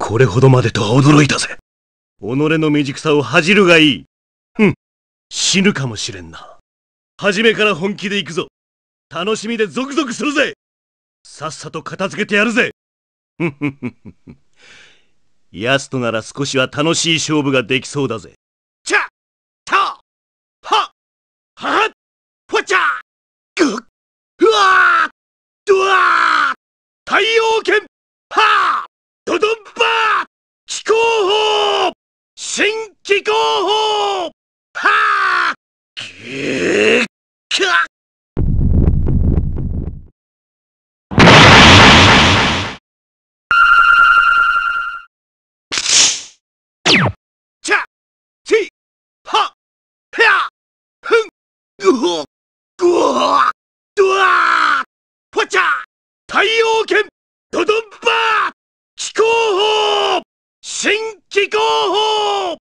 これほどまでとは驚いたぜ。己の未熟さを恥じるがいい。死ぬかもしれんな。初めから本気で行くぞ。楽しみでゾクゾクするぜ。さっさと片付けてやるぜ。ヤスとなら少しは楽しい勝負ができそうだぜ。チャタははっぽちゃぐっうわードワー太陽拳はドドンバー気候法新気候法はぐーかチャチはへやふんぐほぐわドワーぽちゃ太陽拳ドドンバー気候法新気候法